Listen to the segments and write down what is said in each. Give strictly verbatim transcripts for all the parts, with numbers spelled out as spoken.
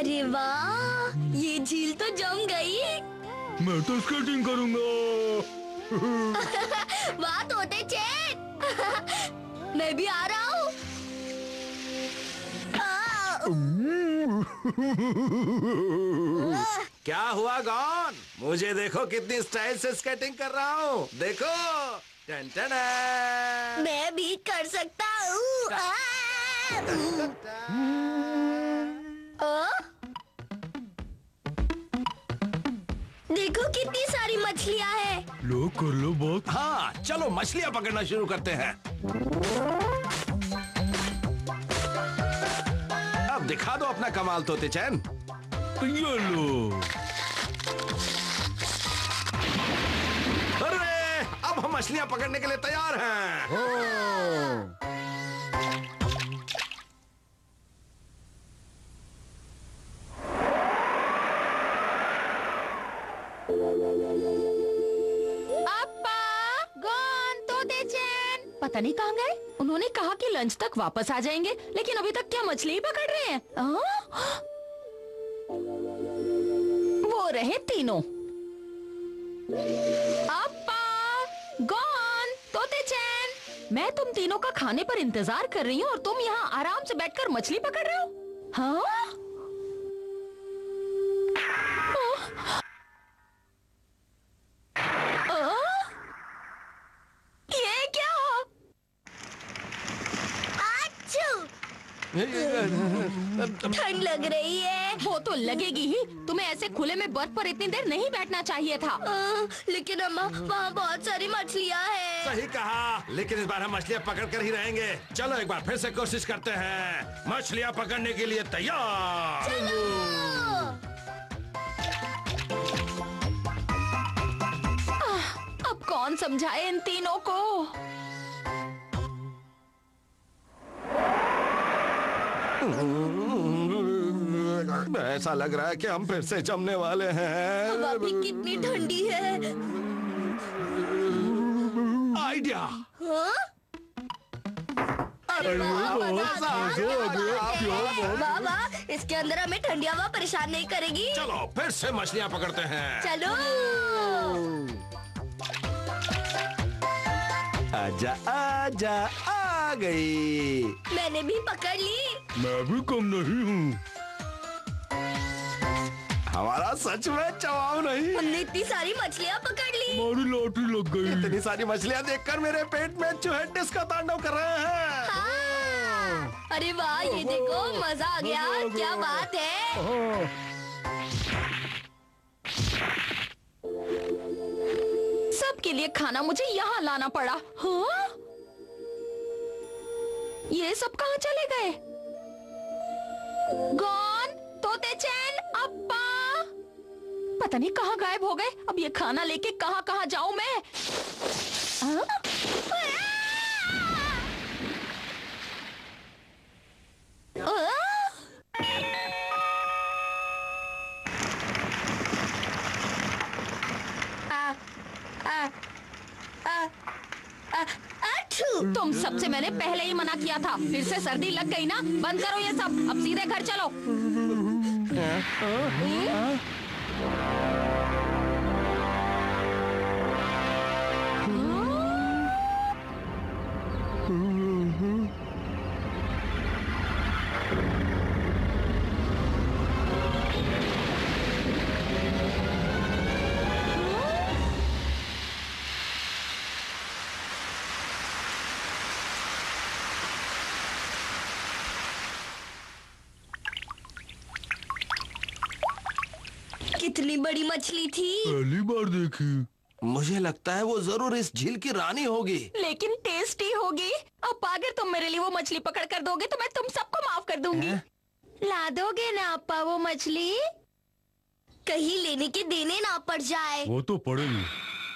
अरे वाह, ये झील तो जम गई। मैं तो स्केटिंग करूंगा। वाह तोते चैन। मैं भी आ रहा हूँ। क्या हुआ गॉन? मुझे देखो कितनी स्टाइल से स्केटिंग कर रहा हूँ। देखो, टन टन। मैं भी कर सकता हूँ। देखो कितनी सारी मछलियाँ हैं। लो कर लो बात। हाँ, चलो मछलियाँ पकड़ना शुरू करते हैं। अब दिखा दो अपना कमाल तोते चैन। ये लो। अरे, अब हम मछलियाँ पकड़ने के लिए तैयार हैं। अप्पा, गॉन, तोते चैन पता नहीं कहाँ गए। उन्होंने कहा कि लंच तक वापस आ जाएंगे, लेकिन अभी तक क्या मछली ही पकड़ रहे हैं। आ? वो रहे तीनों। अप्पा, गॉन, तोते चैन, मैं तुम तीनों का खाने पर इंतजार कर रही हूँ और तुम यहाँ आराम से बैठकर मछली पकड़ रहे हो। हाँ? ये क्या? ठंड लग रही है। वो तो लगेगी ही। तुम्हें ऐसे खुले में बर्फ पर इतनी देर नहीं बैठना चाहिए था। आ, लेकिन अम्मा, वहाँ बहुत सारी मछलियाँ हैं। सही कहा, लेकिन इस बार हम मछलियाँ पकड़ कर ही रहेंगे। चलो एक बार फिर से कोशिश करते हैं। मछलियाँ पकड़ने के लिए तैयार। अब कौन समझाए इन तीनों को? ऐसा लग रहा है कि हम फिर से जमने वाले हैं। हवा भी कितनी ठंडी है। आइडिया। हाँ? अरे वाह, मजा आ गया। वाह वाह, इसके अंदर हमें ठंडी हवा परेशान नहीं करेगी। चलो फिर से मछलियाँ पकड़ते हैं। चलो। आजा आजा, आ गई। मैंने भी पकड़ ली। मैं भी कम नहीं हूँ। हमारा सच में चवाव नहीं। हमने इतनी सारी मछलियाँ पकड़ ली। हमारी लॉटरी लग गई। इतनी सारी मछलियाँ देखकर मेरे पेट में चूहे डिस्को तांडव कर रहे हैं। हाँ। अरे वाह, ये देखो, मजा आ गया। क्या बात है। हाँ। सबके लिए खाना मुझे यहाँ लाना पड़ा। हाँ? ये सब कहाँ चले गए? गॉन, तोते चैन, अप्पा, पता नहीं कहाँ गायब हो गए। अब ये खाना लेके कहाँ कहाँ जाऊं मैं? हाँ? तुम सबसे मैंने पहले ही मना किया था। फिर से सर्दी लग गई ना। बंद करो ये सब, अब सीधे घर चलो। कितनी बड़ी मछली थी। पहली बार देखी। मुझे लगता है वो जरूर इस झील की रानी होगी। लेकिन टेस्टी होगी। अब अगर तुम मेरे लिए वो मछली पकड़ कर दोगे तो मैं तुम सबको माफ कर दूंगी। ला दोगे ना अप्पा वो मछली? कहीं लेने के देने ना पड़ जाए। वो तो पड़ेगी।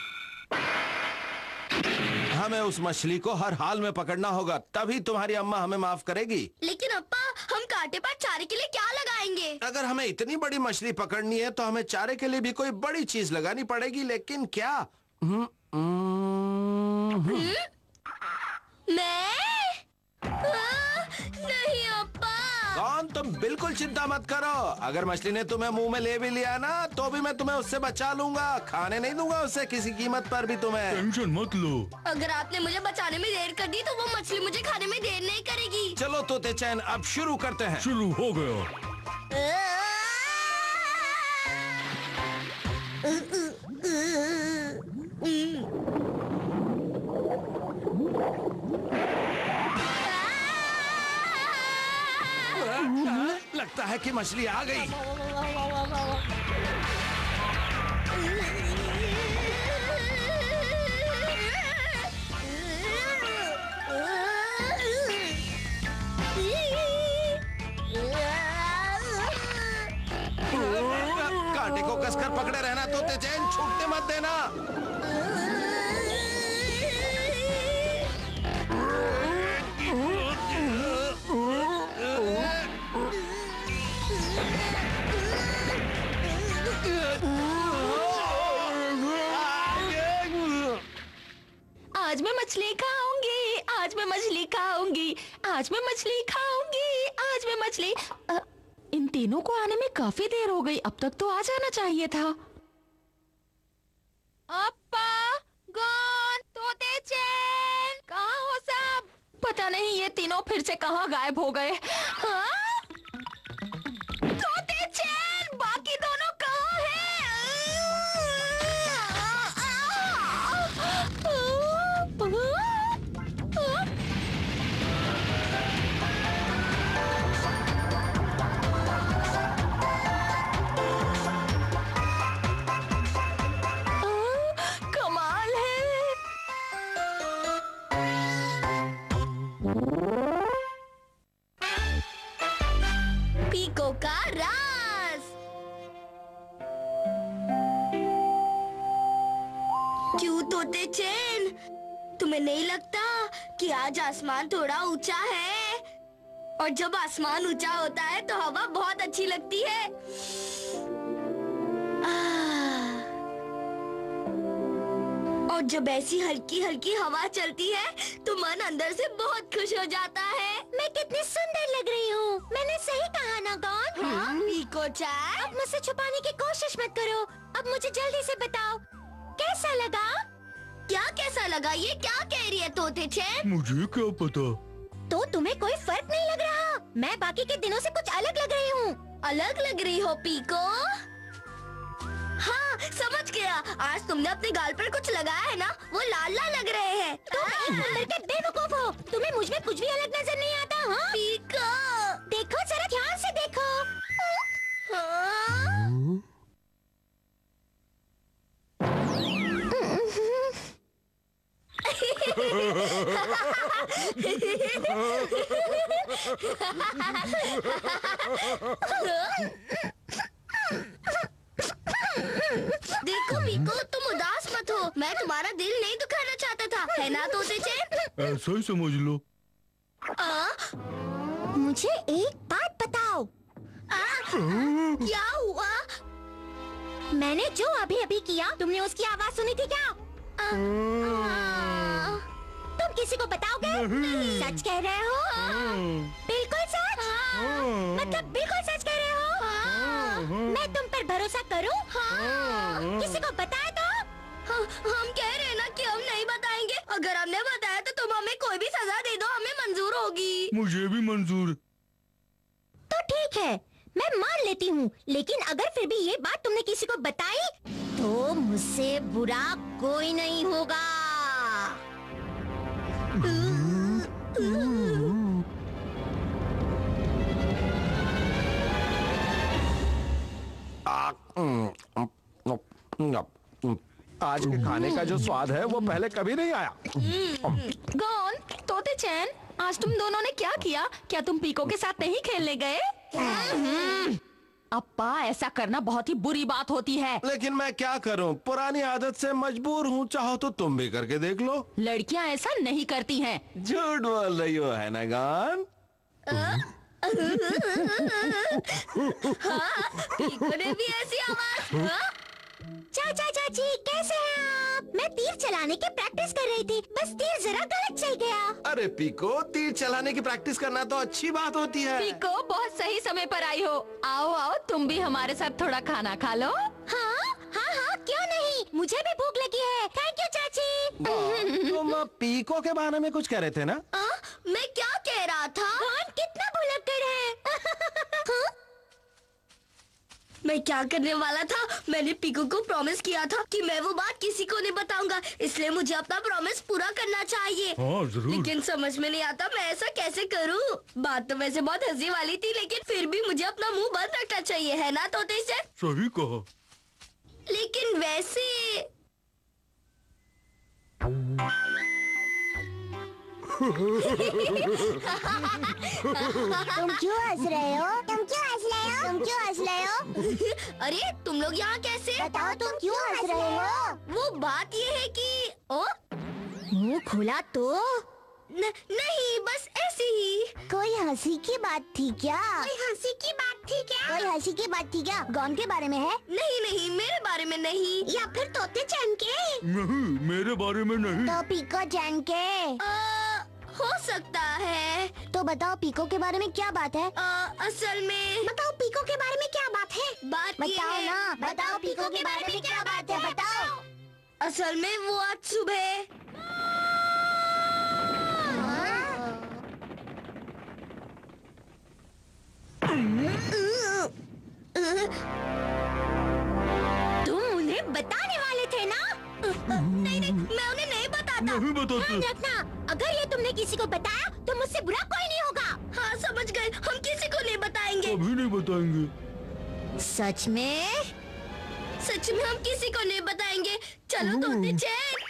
हमें उस मछली को हर हाल में पकड़ना होगा, तभी तुम्हारी अम्मा हमें माफ करेगी। लेकिन अप्पा, हम कांटे पर चारे के लिए क्या लगाएंगे? अगर हमें इतनी बड़ी मछली पकड़नी है तो हमें चारे के लिए भी कोई बड़ी चीज लगानी पड़ेगी। लेकिन क्या? हम्म, हम्म, हम्म। मैं? आ, नहीं अप्पा। कौन गॉन, तुम बिल्कुल चिंता मत करो। अगर मछली ने तुम्हें मुंह में ले भी लिया ना तो भी मैं तुम्हें उससे बचा लूंगा। खाने नहीं दूंगा उससे किसी कीमत पर भी तुम्हें। टेंशन मत लो। अगर आपने मुझे बचाने में देर कर दी तो वो मछली मुझे खाने में देर नहीं करेगी। चलो तोते चैन, अब शुरू करते हैं। शुरू हो गया। लगता है कि मछली आ गई। कांटे को कसकर पकड़े रहना तोते चैन, छूटने मत देना। आज मैं मछली खाऊंगी, आज मैं मछली खाऊंगी, आज मैं मछली खाऊंगी, आज मैं मछली। अ, इन तीनों को आने में काफी देर हो गई। अब तक तो आ जाना चाहिए था। अप्पा, गॉन, तोते चैन, कहाँ हो सब? पता नहीं ये तीनों फिर से कहाँ गायब हो गए। हाँ? तोते चैन, बाकी दोनों कहाँ हैं? कमाल है। पीको का राज। क्यों तोते चैन, तुम्हें नहीं लगता कि आज आसमान थोड़ा ऊंचा है? और जब आसमान ऊंचा होता है तो हवा बहुत अच्छी लगती है। आह। और जब ऐसी हल्की हल्की हवा चलती है तो मन अंदर से बहुत खुश हो जाता है। मैं कितनी सुंदर लग रही हूँ। मैंने सही कहा ना गॉन? हाँ, पीको चैन। अब मुझसे छुपाने की कोशिश मत करो। अब मुझे जल्दी से बताओ, कैसा लगा? क्या कैसा लगा? ये क्या कह रही है तोते चैन? मुझे क्या पता। तो तुम्हें कोई फर्क नहीं लग रहा? मैं बाकी के दिनों से कुछ अलग लग रही हूँ। अलग लग रही हो पीको? हाँ, समझ गया। आज तुमने अपने गाल पर कुछ लगाया है ना, वो लाल लाल लग रहे हैं। तुम एक नंबर के बेवकूफ हो। तुम्हें मुझ में कुछ भी अलग नजर नहीं आता। हाँ? पीको, देखो जरा ध्यान से देखो। हाँ? देखो पीको, तुम उदास मत हो। मैं तुम्हारा दिल नहीं दुखाना चाहता था, है ना तोते चैन? ऐसा ही समझ लो। आ? मुझे एक बात बताओ। आ? क्या हुआ? मैंने जो अभी अभी किया, तुमने उसकी आवाज सुनी थी क्या? आ? आ? तुम किसी को बताओगे? सच कह रहे हो? बिल्कुल सच? मतलब बिल्कुल सच कह रहे हो? मैं तुम पर भरोसा करूं? हाँ। किसी को बताया तो? हाँ, हम कह रहे हैं ना कि हम नहीं बताएंगे। अगर हमने बताया तो तुम हमें कोई भी सजा दे दो, हमें मंजूर होगी। मुझे भी मंजूर। तो ठीक है, मैं मान लेती हूँ। लेकिन अगर फिर भी ये बात तुमने किसी को बताई तो मुझसे बुरा कोई नहीं होगा। आज के खाने का जो स्वाद है वो पहले कभी नहीं आया। गॉन, तोते चैन, आज तुम दोनों ने क्या किया? क्या तुम पीको के साथ नहीं खेलने गए? अप्पा, ऐसा करना बहुत ही बुरी बात होती है। लेकिन मैं क्या करूं, पुरानी आदत से मजबूर हूं। चाहो तो तुम भी करके देख लो। लड़कियां ऐसा नहीं करती हैं। झूठ बोल रही हो, है ना गॉन? पीको ने भी ऐसी आवाज। चाचा चाची कैसे हैं आप? मैं तीर चलाने की प्रैक्टिस कर रही थी, बस तीर जरा गलत चल गया। अरे पीको, तीर चलाने की प्रैक्टिस करना तो अच्छी बात होती है। पीको, बहुत सही समय पर आई हो। आओ आओ, तुम भी हमारे साथ थोड़ा खाना खा लो। हाँ हाँ हाँ, क्यों नहीं, मुझे भी भूख लगी है। थैंक यू चाची। तुम पीको के बारे में कुछ कह रहे थे ना? आ, मैं क्या कह रहा था? कौन कितना भुलक्कड़ है। हाँ? मैं क्या करने वाला था? मैंने पीको को प्रॉमिस किया था कि मैं वो बात किसी को नहीं बताऊंगा, इसलिए मुझे अपना प्रॉमिस पूरा करना चाहिए। हाँ जरूर। लेकिन समझ में नहीं आता मैं ऐसा कैसे करूं? बात तो वैसे बहुत हंसी वाली थी, लेकिन फिर भी मुझे अपना मुंह बंद रखना चाहिए, है ना तोते से? सही कहा। लेकिन वैसे तुम क्यों हंस रहे हो? तुम क्यों हंस रहे हो? तुम क्यों हंस रहे हो? अरे तुम लोग यहाँ कैसे? बताओ तुम क्यों हंस रहे हो? वो बात ये है कि ओ मुंह खुला तो न, नहीं, बस ऐसे ही। कोई हंसी की बात थी क्या? कोई हंसी की बात थी क्या? कोई हंसी की बात थी क्या? गॉन के बारे में है? नहीं नहीं, मेरे बारे में नहीं। या फिर तोते चैन के? नहीं, मेरे बारे में नहीं। तो पीको चैन के? आ, हो सकता है। तो बताओ पीको के बारे में क्या बात है? आ, असल में बताओ पीको के बारे में क्या बात है? बात बताओ ना, बताओ पीको के बारे में क्या बात है, बताओ। असल में वो आज सुबह तुम उन्हें बताने वाले थे ना? नहीं नहीं, मैं उन्हें नहीं बताता। नहीं बताते। ध्यान रखना, अगर ये तुमने किसी को बताया तो मुझसे बुरा कोई नहीं होगा। हाँ समझ गए, हम किसी को नहीं बताएंगे। कभी नहीं बताएंगे। सच में? सच में हम किसी को नहीं बताएंगे। चलो तोते चैन।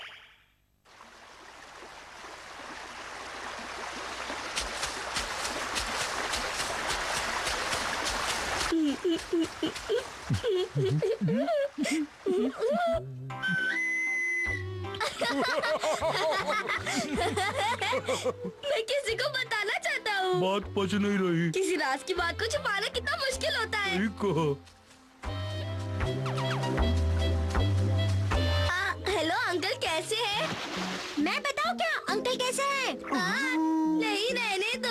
मैं किसी को बताना चाहता हूँ। बात पच नहीं रही। किसी राज की बात को छुपाना कितना मुश्किल होता है। ठीक कहा। आ, हेलो अंकल, कैसे हैं? मैं बताऊँ क्या अंकल कैसे हैं? आ, नहीं, रहने दो।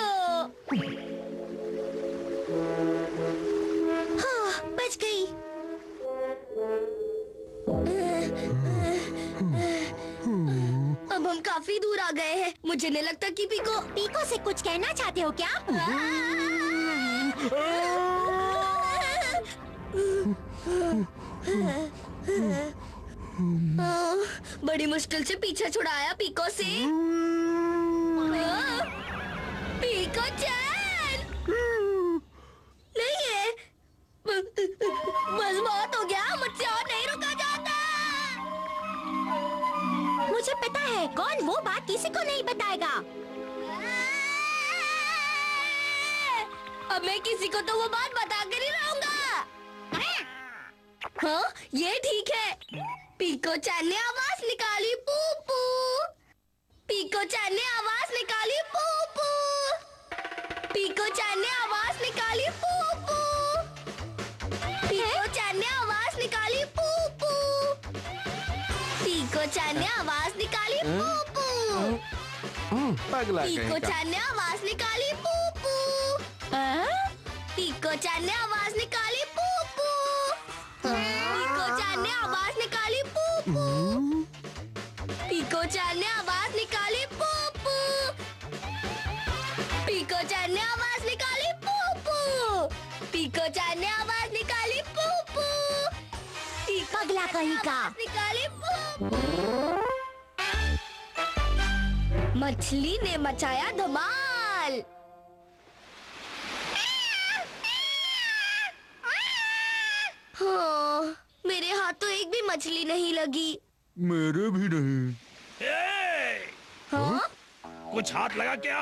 हाँ, बच गई। अब हम काफी दूर आ गए हैं। मुझे नहीं लगता कि पीको पीको से कुछ कहना चाहते हो क्या? बड़ी मुश्किल से पीछा छुड़ाया पीको से। पीको चैन नहीं है। बस बहुत हो गया, मुझसे और नहीं रुका जाता। मुझे पता है कौन वो बात किसी को नहीं बताएगा। अब मैं किसी को तो वो बात बता कर ही रहूंगा। हाँ, ये ठीक है। पीको चैन ने आवाज निकाली, पू पू। पीको चैन ने आवाज निकाली, पू पू। पीको चैन ने आवाज निकाली, पू पू। पीको चैन ने आवाज निकाली, पू पू। पीको चैन ने आवाज निकाली, पू पू। पगला पीको कहीं का। चैन ने आवाज निकाली, पू पू। पीको चैन ने आवाज निकाली, पू पू। पीको चैन ने आवाज निकाली, पू पू। पीको चैन ने आवाज निकाली, पू पू। पीको चैन ने आवाज निकाली, पू पू। पीको चैन ने आवाज निकाली, पू पू। पगला कहीं का निकाली, पू पू। मछली ने मचाया धमाल। हाँ, मेरे हाथ तो एक भी मछली नहीं लगी। मेरे भी नहीं। हाँ? कुछ हाथ लगा क्या?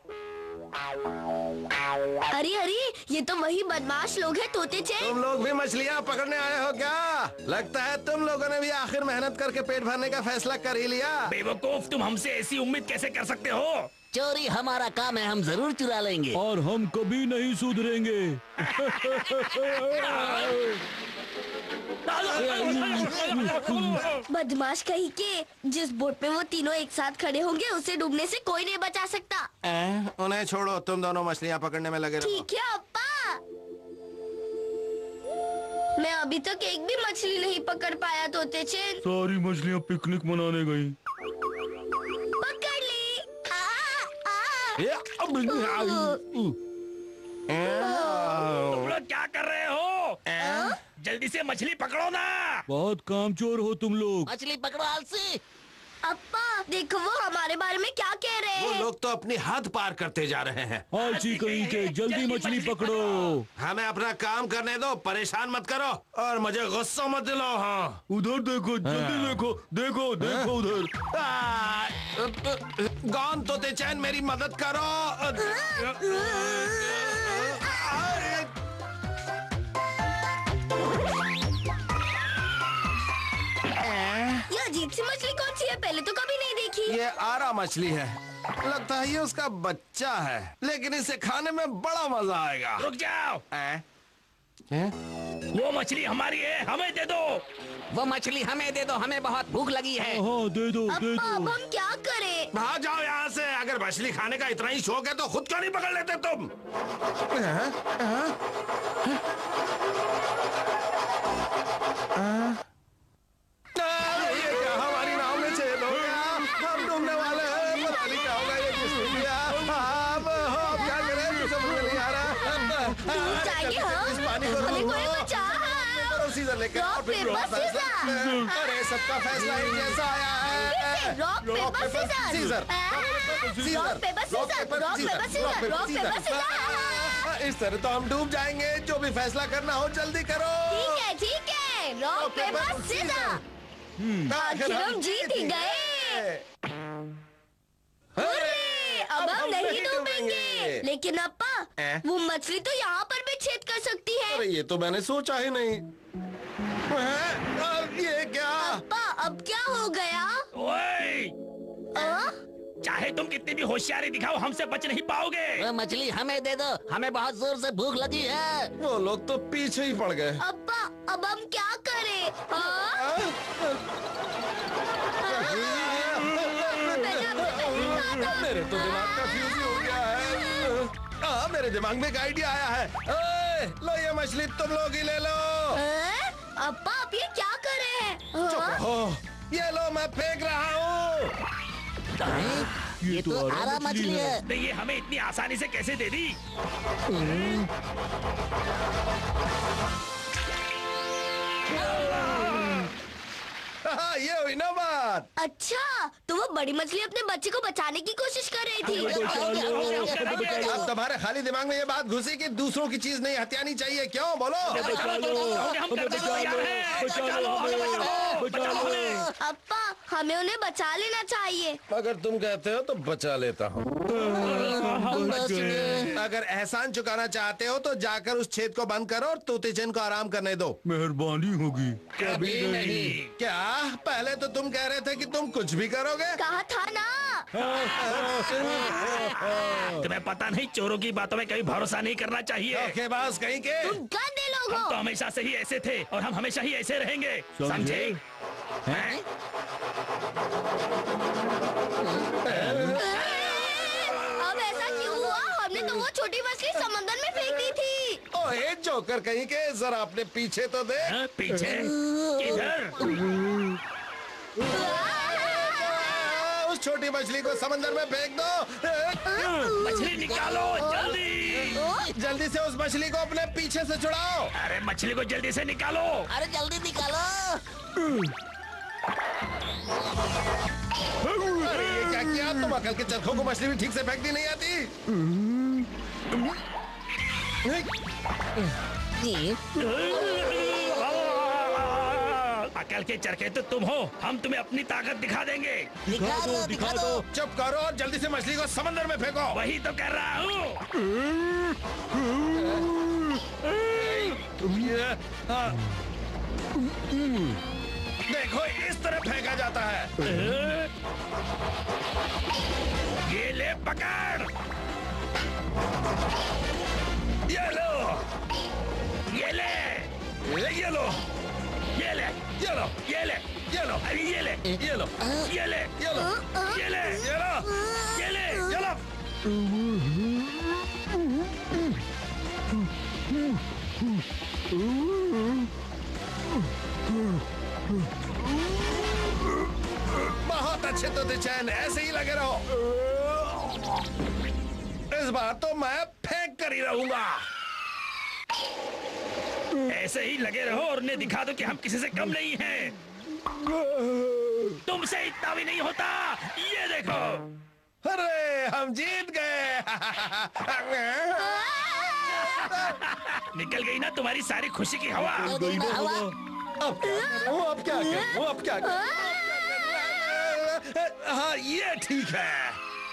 अरे अरे, ये तो वही बदमाश लोग हैं तोते चैन। तुम लोग भी मछलियाँ पकड़ने आए हो क्या? लगता है तुम लोगों ने भी आखिर मेहनत करके पेट भरने का फैसला कर ही लिया। बेवकूफ, तुम हमसे ऐसी उम्मीद कैसे कर सकते हो? चोरी हमारा काम है, हम जरूर चुरा लेंगे। और हम कभी नहीं सुधरेंगे। बदमाश कहीं के, जिस बोट पे वो तीनों एक साथ खड़े होंगे उसे डूबने से कोई नहीं बचा सकता। ए, उन्हें छोड़ो, तुम दोनों मछलियाँ पकड़ने में लगे रहो। ठीक है अप्पा। मैं अभी तक एक भी मछली नहीं पकड़ पाया तोते चैन। सारी मछलियाँ पिकनिक मनाने गई। पकड़ ली। आ, आ। ये, अब, तुम लोग क्या कर रहे हो? जल्दी से मछली पकड़ो ना। बहुत कामचोर हो तुम लोग। मछली पकड़ो आलसी। अप्पा देखो वो हमारे बारे में क्या कह रहे वो हैं। लोग तो अपनी हद पार करते जा रहे हैं। आलसी कहीं के, जल्दी मछली पकड़ो। हमें अपना काम करने दो, परेशान मत करो और मुझे गुस्सा मत दिलाओ। हाँ, उधर देखो, जल्दी देखो, देखो देखो उधर। आ, गॉन तोते चैन, मेरी मदद करो। ये अजीब सी मछली कौन सी है, पहले तो कभी नहीं देखी। ये आरा मछली है, लगता है ये उसका बच्चा है, लेकिन इसे खाने में बड़ा मजा आएगा। रुक जाओ। ए? वो मछली हमारी है, हमें दे दो। वो मछली हमें दे दो, हमें बहुत भूख लगी है। हाँ दे दो, दे अप्पा अब दो। हम क्या करें। भाग जाओ यहाँ से। अगर मछली खाने का इतना ही शौक है तो खुद क्यों नहीं पकड़ लेते तुम? ये क्या हमारी नाव में छेद हो गया? हम डूबने वाले हैं। पता नहीं क्या होगा, ये किसने किया? अब हम क्या करें? मुझे समझ में नहीं आ रहा। डूब जाएंगे हम। इस पानी को हमें कोई रोको। बचा। करो सीजर लेके आओ, रॉक, फिर पेपर, रॉक, फैसला। सीजर। अरे सबका फैसला एक जैसा आया है। Rock paper scissor. Scissor. Rock paper scissor. Rock paper scissor. Rock paper scissor. इस तरह तो हम डूब जाएंगे। जो भी फैसला करना हो जल्दी करो। ठीक है ठीक है, रॉक पेपर सीजर। आखिर हम जीत ही गए। हुर्रे, अब हम नहीं डूबेंगे। लेकिन अप्पा ए? वो मछली तो यहाँ पर भी छेद कर सकती है। अरे ये तो मैंने सोचा ही नहीं। हैं? अब ये क्या? अप्पा अब क्या हो गया। ओए, आ? चाहे तुम कितनी भी होशियारी दिखाओ, हमसे बच नहीं पाओगे। वो मछली हमें दे दो, हमें बहुत जोर से भूख लगी है। वो लोग तो पीछे ही पड़ गए। अप्पा अब हम क्या करें। हाँ? मैंने आपसे पहले कहा था। मेरे तो दिमाग का फ्यूज ही हो गया है। आ, मेरे दिमाग में एक आइडिया आया है। ओए, लो ये मछली तुम लोग ही ले लो। हैं? अप्पा आप ये क्या कर रहे हैं। हाँ? ओह, ये लो मैं फेंक रहा हूँ। ये तो आरा मछली है। नहीं, ये हमें इतनी आसानी से कैसे दे दी? हाँ, ये हुई ना बात। अच्छा तो वो बड़ी मछली अपने बच्चे को बचाने की कोशिश कर रही थी। अब तुम्हारे खाली दिमाग में ये बात घुसी कि दूसरों की चीज नहीं हथियानी चाहिए, क्यों बोलो? हम करने को तैयार हैं। बचा लो, हमें बचाओ, बचाओ हमें। अप्पा हमें उन्हें बचा लेना चाहिए। अगर तुम कहते हो तो बचा लेता हूँ। हम बच गए। अगर एहसान चुकाना चाहते हो तो जाकर उस छेद को बंद करो और तोते चैन को आराम करने दो। मेहरबानी होगी। कभी नहीं। क्या पहले तो तुम कह रहे थे कि तुम कुछ भी करोगे? कहा था ना। तुम्हें पता नहीं, चोरों की बातों में कभी भरोसा नहीं करना चाहिए। धोखेबाज कहीं के। तुम गंदे लोग हम तो हो। हमेशा से ही ऐसे थे और हम हमेशा ही ऐसे रहेंगे, समझे? हैं? अब ऐसा क्यों हुआ। हमने तो वो छोटी मछली समंदर में फेंक दी थी। ओए जोकर कहीं के, जरा अपने पीछे तो दे। हैं? पीछे किधर? उस छोटी मछली को समंदर में फेंक दो। मछली निकालो जल्दी। जल्दी से उस मछली को अपने पीछे से छुड़ाओ। अरे मछली को जल्दी से निकालो। अरे जल्दी निकालो। अरे ये क्या किया तुम? अकल के चरखों को मछली भी ठीक से फेंकनी नहीं आती। अकल के चरखे तो तुम हो, हम तुम्हें अपनी ताकत दिखा देंगे। दिखा दो, दिखा दो। चुप करो और जल्दी से मछली को समंदर में फेंको। वही तो कर रहा हूँ। देखो इस तरह फेंका जाता है। ये ले पकड़। ये लो, ये ले, ये लो, ये ले। ये लो, ये ले, ये लो, अरे ये ले, ये लो, ये ले, ये लो, ये ले, ये लो, ये ले, ये लो। बहुत अच्छे तोते चैन, ऐसे ही लगे रहो। इस बार तो मैं फेंक कर ही रहूंगा। ऐसे ही लगे रहो और उन्हें दिखा दो कि हम किसी से कम नहीं हैं। तुमसे इतना भी नहीं होता। ये देखो। अरे हम जीत गए। निकल गई ना तुम्हारी सारी खुशी की हवा। गई ना हवा। अब क्या करूं? अब क्या करूं? अब क्या करूं? हाँ ये ठीक है।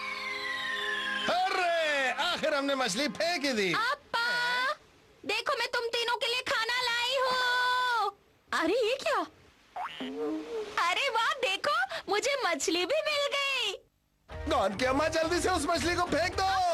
अरे आखिर हमने मछली फेंक ही दी। पापा देखो मैं तुम तीनों के लिए खाना लाई हूँ। अरे ये क्या? अरे वाह देखो मुझे मछली भी मिल गई। गॉन की अम्मा जल्दी से उस मछली को फेंक दो।